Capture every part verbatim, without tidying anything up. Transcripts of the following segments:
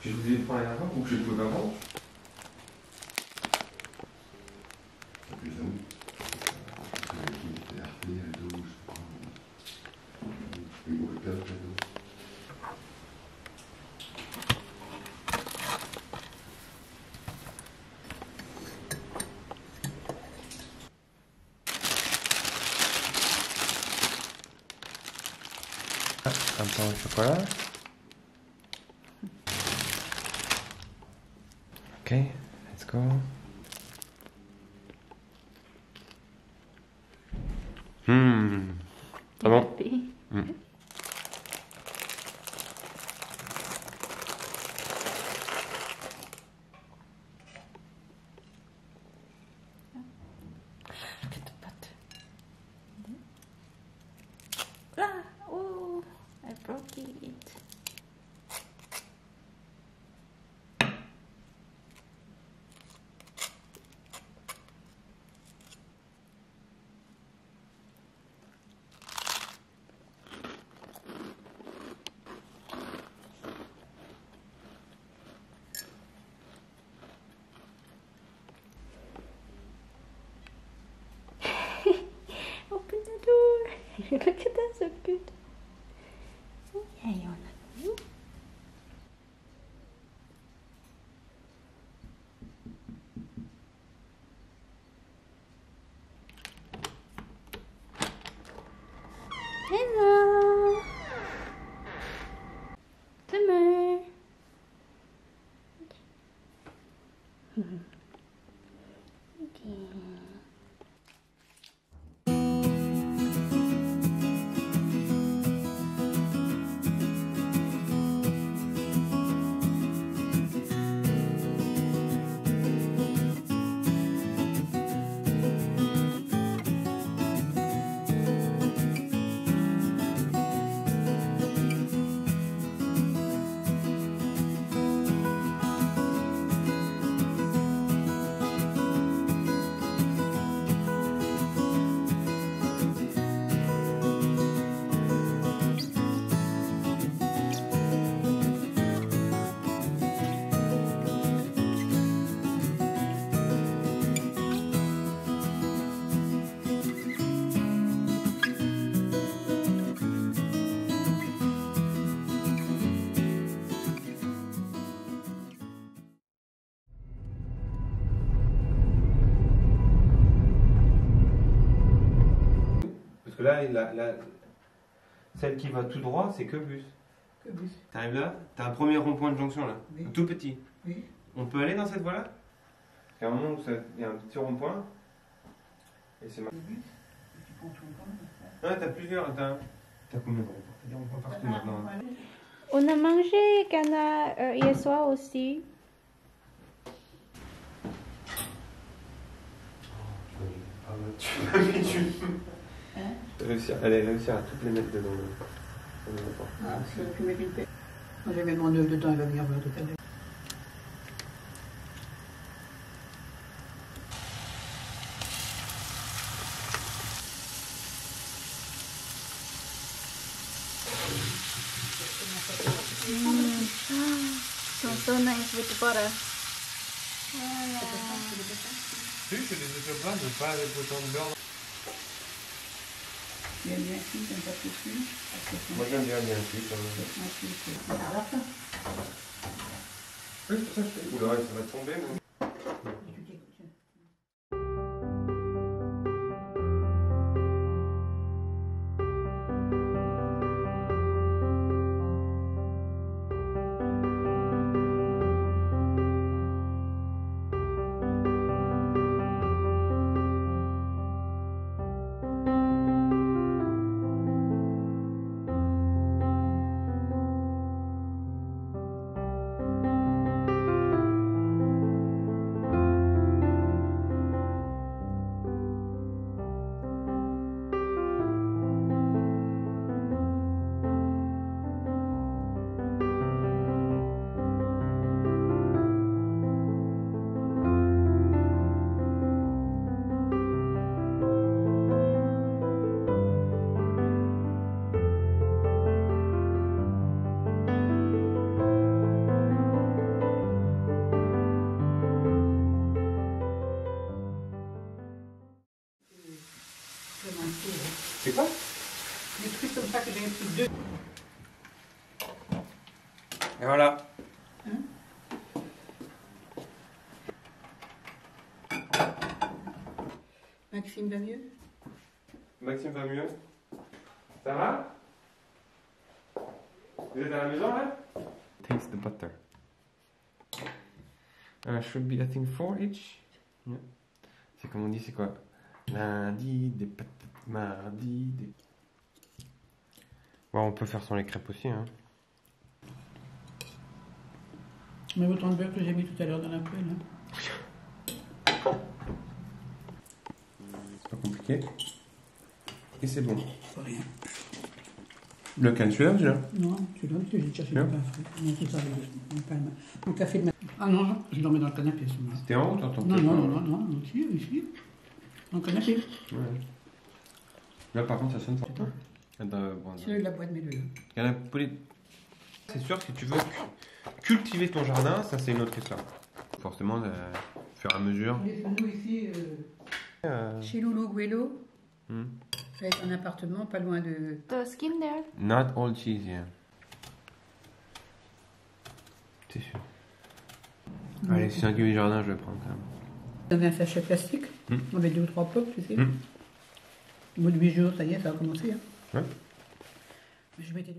Je vous ai pris la dernière fois ou que je pouvais pas prendre. C'est plus simple. C'est R P, Aldo, je sais pas. Et Octave, Aldo. Un pain au chocolat. Ok, let's go. Hmm. Très bon. Hmm. Ah, oh, I broke it. Open the door. Look at that, so good. Yeah, you wanna do? Hello. Summer. Okay. Parce que là, la, la- celle qui va tout droit, c'est que bus. Que bus. T'arrives là, t'as un premier rond-point de jonction là, Oui. tout petit. Oui. On peut aller dans cette voie-là? Il y a un moment où ça- il y a un petit rond-point. Et c'est marqué. Le bus. Et tu prends ton temps. Ah, t'as plusieurs. T'as t'as combien de ronds-points? T'as des ronds-points partout maintenant. Hein. On a mangé Ghana euh, hier soir aussi. Ah, tu m'as mis du. Hein? Réussir, allez, réussir à toutes les mettre dedans. Là. Ah, c'est tu mets une paix. Moi, je vais mettre mon œuf dedans, il va venir voir tout à l'heure. Mm. So, so nice with butter. Voilà. Tu sais, c'est des œufs pleins de pas avec autant de beurre. Tu aimes bien cuit, t'aimes pas trop cuit? Moi j'aime bien bien cuit quand même. Moi, je suis cuit. Oui, c'est pour ça que je fais. Oula, ça va tomber. Mais... pas. Des trucs comme ça que j'ai pris deux. Et voilà. Hein? Maxime va mieux? Maxime va mieux. Ça va? Vous êtes à la maison là? Taste the butter. Uh, should be I think four each. Yeah. C'est comme on dit, c'est quoi? Lundi des patates, mardi des. Bon, on peut faire sans les crêpes aussi, hein. Mais autant de beurre que j'ai mis tout à l'heure dans la poêle. Hein. C'est pas compliqué. Et c'est bon. Pas rien. Lequel, celui-là ou celui-là? Non, tu l'as, j'ai cherché Bien. le pain frais. Non, c'est ça, le palme. Mon café de matin. Ah non, non, je dormais dans le canapé, ce moment. C'était en haut, t'entends Non, peut-être non, pas. non, non, non, ici, ici. Dans le canapé. Ouais. Là, par contre, ça sonne fort. Attends, bon, C'est le de la boîte, mais le là. il y en a pour les- C'est sûr, si tu veux cu- cultiver ton jardin, ça c'est une autre histoire. Forcément, euh, au fur et à mesure. Nous, ici, euh, Euh, chez Loulou Guelo, hmm. avec un appartement pas loin de. The skin there. Not all cheese, yeah. C'est sûr. Allez, si c'est un kiwi jardin, je vais prendre quand même. Dans un sachet plastique, Hmm. on avait deux ou trois pots, tu sais. Hmm. Au bout de huit jours, ça y est, ça a commencé. Hein. Ouais. Mais je mettais les...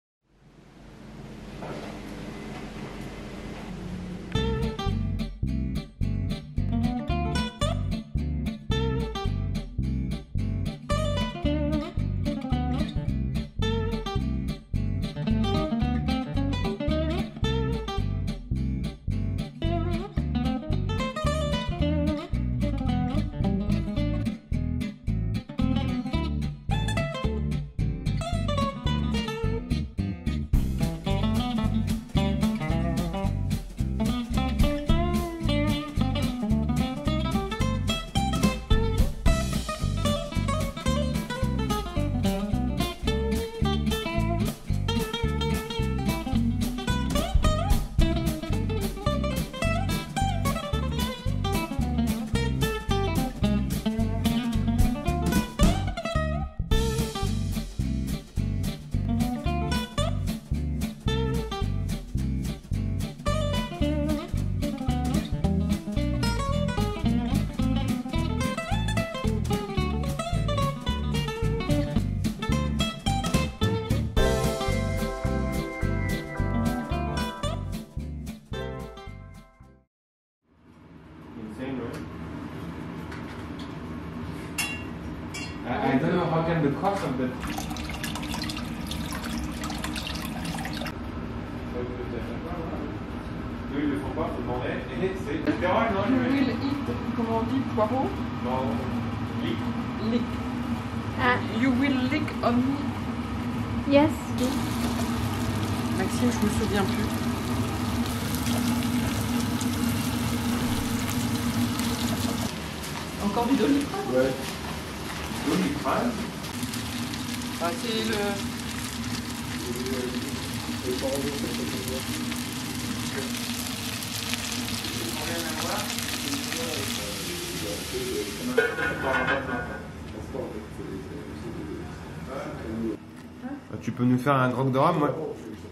Insane, right? I, I don't know how can the cost of the. Eux, ils le font pas, faut demander. Et c'est littéral, non? You je vais- will eat, comment on dit, poireau? Non, lick. Lick. Ah, You will lick on me. yes. Maxime, je me souviens plus. Encore du doliprane? Ouais. Doliprane. Ah, c'est le... Tu peux nous faire un grog de rhum, moi?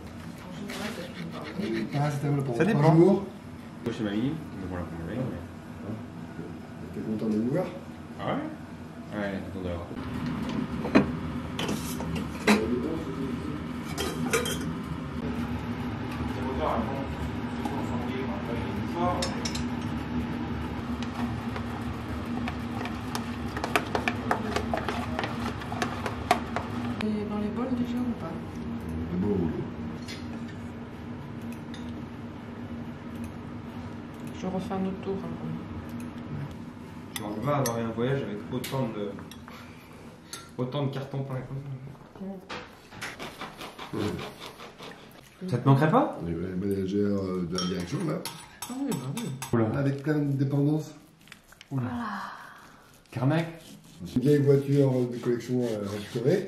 Ah, c'était pour Ça dépend. trois jours. Chez mamie, me voilà pour me réveiller. T'es content de nous voir? Ah ouais? Ouais, content d'avoir. C'est moteur avant, c'est concentré, on va aller du fort. Et dans les bols déjà ou pas? Bon. Je refais un autre tour. hein. Alors, je vais avoir un voyage avec autant de. autant de cartons pleins comme Ouais. ça. Ça te manquerait pas? On est le manager euh, de la direction là, Ah oui, bah oui. Oula. avec plein de dépendances. Carnac? Une vieille voiture de collection à récupérer.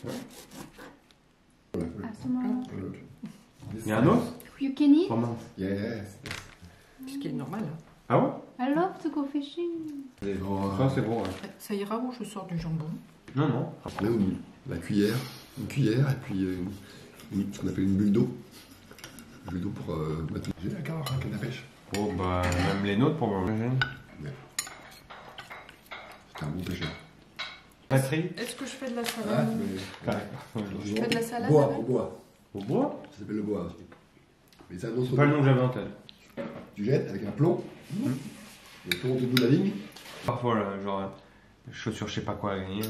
Voilà. À ce moment. Voilà. Il y a un autre? You can eat. Oh mince. Yes. Ce qui est normal. hein. Ah ouais? I love to go fishing. Oh, Ça c'est bon, ouais. Ça ira où je sors du jambon? Non, non. Là, une- la cuillère, une cuillère et puis euh, une- ce qu'on appelle une bulle d'eau. Une bulle d'eau pour euh, mettre. J'ai la canne à canne à pêche. Oh, bah, même les nôtres pour manger. C'est un bon pêcheur. Batterie. Est-ce que je fais de la Ah, salade mais... Je fais de la salade Bois, avec au bois. Au bois? Ça s'appelle le bois aussi. Mais c'est un autre C'est pas le nom que j'avais en tête. Tu jettes avec un plomb. Et le plomb au bout de la ligne. Parfois, là, genre, euh, chaussures, je sais pas quoi à gagner.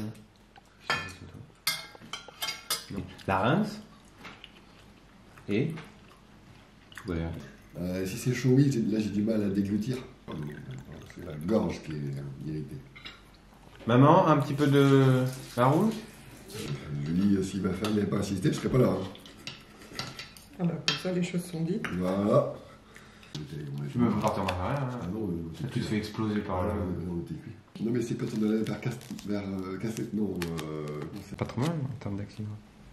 La rince. Et. Ouais. Euh, si c'est chaud, oui, là j'ai du mal à déglutir. C'est la gorge qui est irritée. Maman, un petit peu de vin rouge? Je dis, si ma femme n'avait pas insisté, je serais pas là. Hein. Ah bah comme ça les choses sont dites. Voilà. Tu me fais partir en arrière. Ah Hein. non, euh, Tu te fais exploser par Voilà, là. euh, non, t'es cuit. Non, mais c'est quand on allait vers Cast... vers euh, Cassette, non. Euh, C'est pas trop mal en termes d'accident.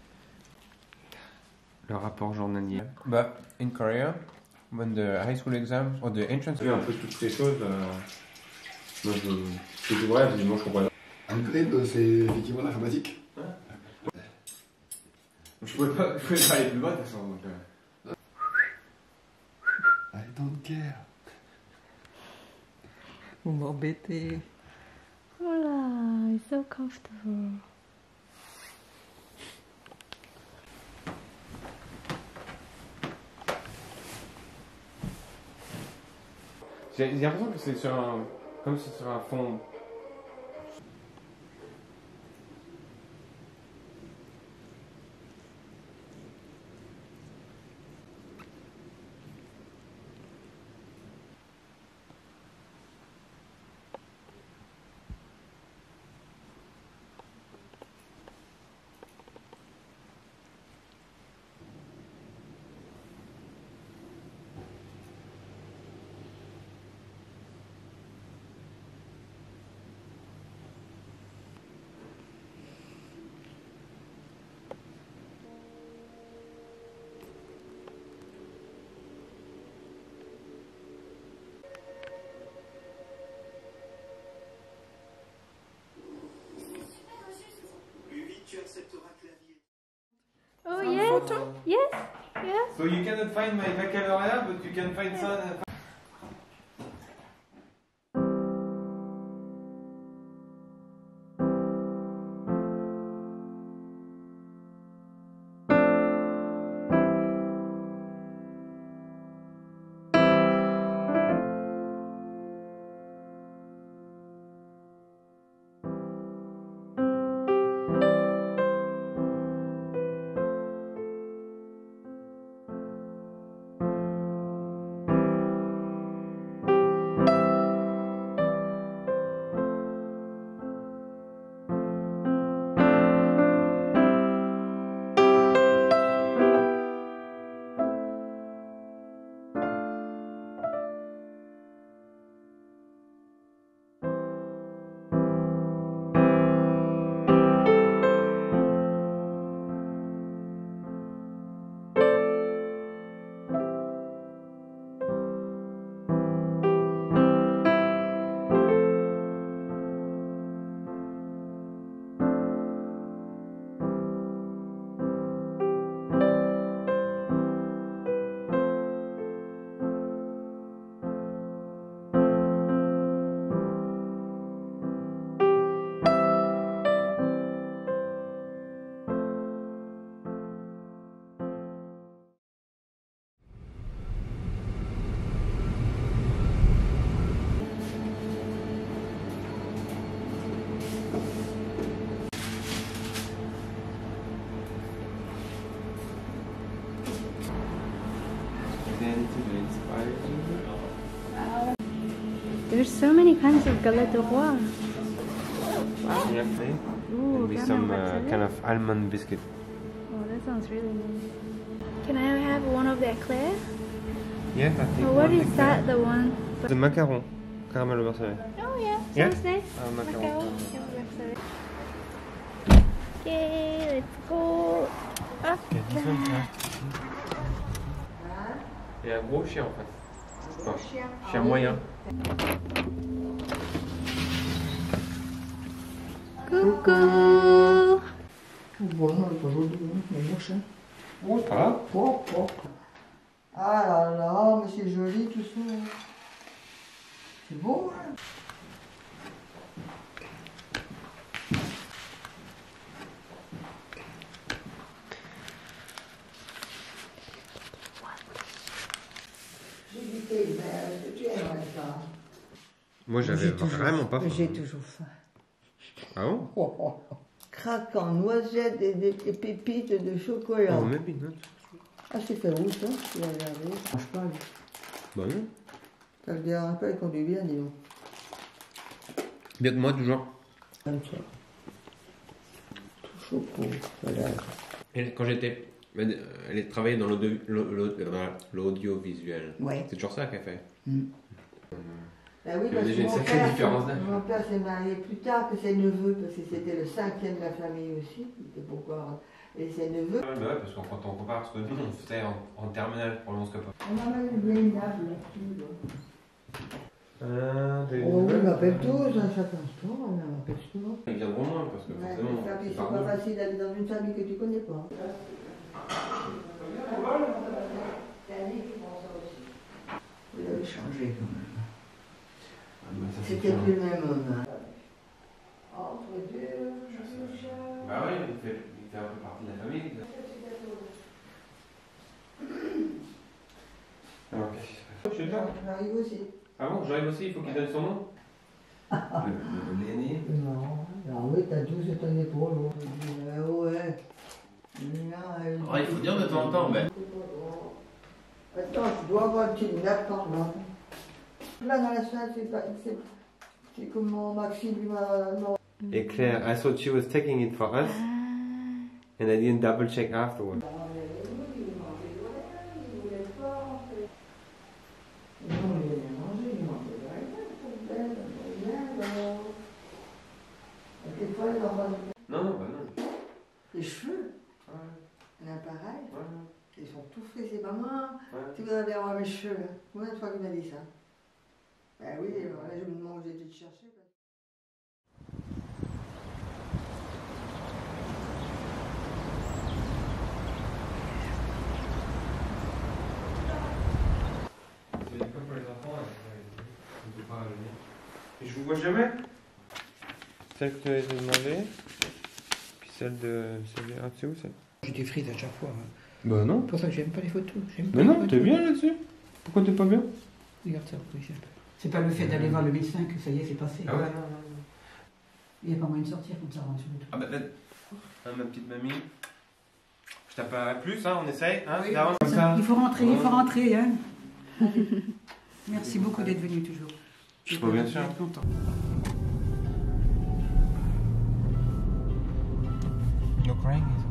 Le rapport journalier. But in Korea, when the high school exam or the entrance. Un peu toutes ces choses. Euh... Moi, je. C'est tout vrai, moi je comprends pas. Alfred, c'est effectivement l'informatique. Je pouvais pas, je pouvais pas aller plus bas de toute façon. Donc, euh... I don't care. Vous m'embêtez. Hola, it's so comfortable. J'ai j'ai l'impression que c'est sur un. Comme si c'est sur un fond. Oh yes, yes, yes. So you cannot find my baccalaureate, but you can find some. There's so many kinds of galette de roi. Wow. Ooh, With can I some have uh, some? kind of almond biscuit. Oh, that sounds really nice. Can I have one of the eclairs? Yeah, I think. Oh, what one is like that? The one? The macaron. Caramel au beurre salé. Oh yeah, Yeah? sounds nice. Ah, macaron. Macaron. Okay, let's go. Ah, Okay, this one has Il y a un gros chien en fait. Enfin, chien moyen. Coucou. Bon, non, pas joli, hein, mais moche, hein. Oh, ça va? Propre, propre. Ah là là, mais c'est joli tout ça. C'est beau, hein. J'ai goûté, mais tu aimerais ça. Moi, j'avais vraiment pas faim. J'ai toujours faim. Ah bon? Oh, oh, oh. Craquant, noisettes et des et pépites de chocolat. Oh, même une note. Ah, c'est fait où ça? Tu vas regarder. Ça mange pas, lui. Bah non. Ça le dérange pas, il conduit bien, dis donc. Bien que moi, toujours. Comme ça. Tout choco, voilà. Et quand j'étais... Elle travaillait dans l'audio- l'audiovisuel. Ouais. C'est toujours ça qu'elle fait. Mm. Ben oui, Il y a parce déjà que une mon sacrée père, différence d'âge. mon père s'est marié plus tard que ses neveux, parce que c'était le cinquième de la famille aussi. C'était pourquoi. Et ses neveux. Ouais, bah ouais, parce que quand on compare ce que nous on faisait en, en terminale pour le Monscopa. On a même une vieille nappe là-dessus. Euh, des Oh oui, on m'appelle tous, à chaque instant, on m'appelle souvent. Ils viendront moins parce que Ouais, forcément. c'est ça, puis c'est c'est par pas nous. facile d'aller dans une famille que tu connais pas. Il avait changé quand même. Ah, bah, ça, c'est C'était sûr. plus le même homme. Hein. Entre deux, Bah oui, il fait, il fait un peu partie de la famille. Alors, qu'est-ce qui se passe? Je suis là. J'arrive aussi. Ah bon, j'arrive aussi, il faut qu'il donne son nom. Le- le- L'aîné. Non, non, oui, t'as tout sur ton épaule. Euh, ouais. Non, Ouais, il faut dire de temps en temps, mais. Attends, tu dois avoir une petite nappe par là. Là, dans la salle, c'est pas. C'est, c'est comme mon Maxime lui m'a. Non. Et Claire, I thought she was taking it for us, and I didn't double check afterwards. Non, il voulait manger, il mangeait de rien, cette belle, elle mangeait bien, alors. Et des fois, il en mange Non, non, bah non. les cheveux, Ouais, un appareil, ouais, ils sont tout frisés. Maman, ouais. si vous avez avoir mes cheveux, là. Combien de fois qu'il m'a dit ça? Ben oui, alors là, je me demande, j'ai dû te chercher. C'est l'école pour les enfants, on ne peut pas venir. Et je vous vois jamais? Celle que tu avais demandé, puis celle de. Celle de... Ah, c'est où celle? Je défrise à chaque fois. Hein. Bah non. C'est pour ça que j'aime pas les photos. J'aime pas Mais les non, photos. t'es bien là-dessus. Pourquoi t'es pas bien? Regarde ça, oui, j'aime pas. C'est pas le fait d'aller voir le médecin que ça y est, c'est passé. Ah ouais, non, non, non. Il n'y a pas moyen de sortir comme ça, rentre sur le tout. Ah bah, hein, ma petite mamie. Je t'appellerai plus, hein, on essaye, hein, Oui, d'avance comme ça, ça. il faut rentrer, il faut Ouais. rentrer. Hein. Merci beaucoup d'être venu toujours. Je crois bien sûr. Je vais être content. No crying is